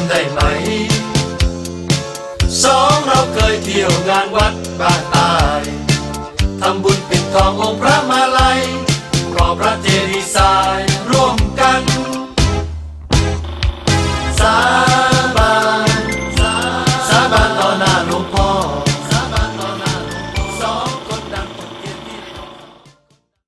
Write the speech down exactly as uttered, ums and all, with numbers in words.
ำได้ไหมสองเราเคยเที่ยวงานวัดบ้านใต้ทำบุญปิดทององค์พระมาลัย